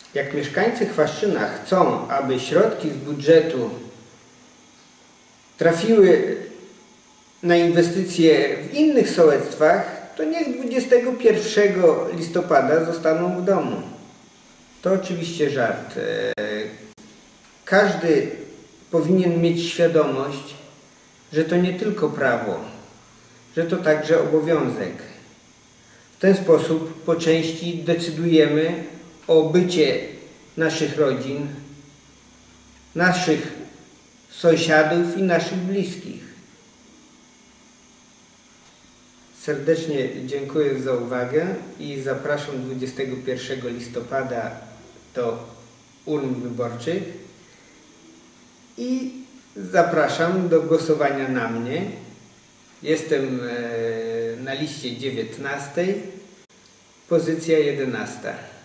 Jak mieszkańcy Chwaszczyna chcą, aby środki z budżetu trafiły na inwestycje w innych sołectwach, to niech 21 listopada zostaną w domu. To oczywiście żart. Każdy powinien mieć świadomość, że to nie tylko prawo, że to także obowiązek. W ten sposób po części decydujemy o bycie naszych rodzin, naszych sąsiadów i naszych bliskich. Serdecznie dziękuję za uwagę i zapraszam 21 listopada do urn wyborczych i zapraszam do głosowania na mnie. Jestem na liście 19, pozycja 11.